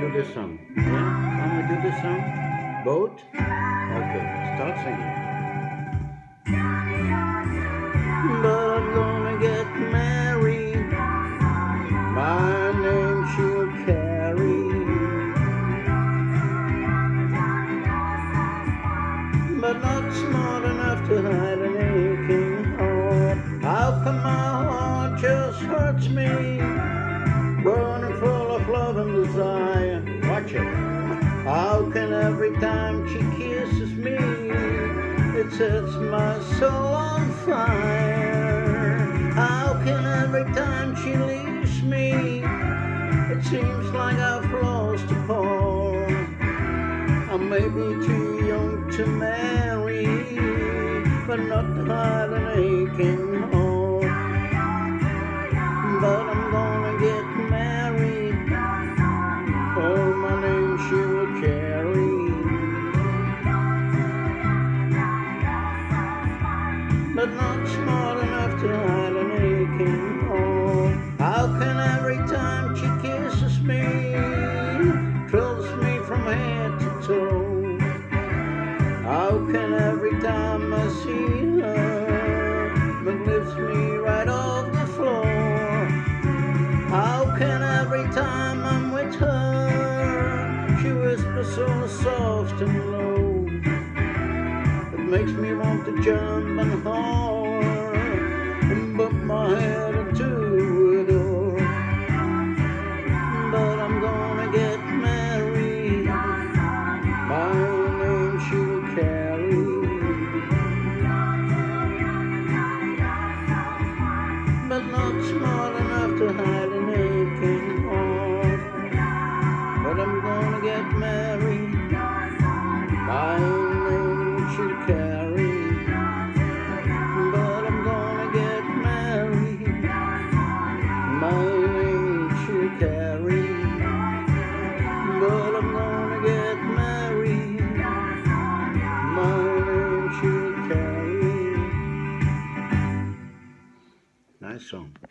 do this song. Yeah? Want me to do this song? Boat? Okay, start singing. But I'm gonna get married. My name she'll carry. But not smart enough to hide an aching heart. How come my heart just hurts me? Burning full of love and desire. Watch it. How can every time she kisses me, it sets my soul on fire? How can every time she leaves me, it seems like I've lost a part? I may be too young to marry, but not to hide an aching heart. But I'm gonna get married. Oh, my name she will carry. But not smart enough to hide an aching heart. How can every time she kisses me, thrills me from head to toe? How can every time I see her, it lifts me right off the floor? How can every time I'm with her, she whispers so soft and low, it makes me want to jump and holler and bump my head into a door. But I'm gonna get married. My name she'll carry. But not smart enough to hide an aching heart. But I'm gonna get married. My name she'll carry. But I'm gonna get married. My name she'll carry. But I'm gonna get married. My name she'll carry. Nice song.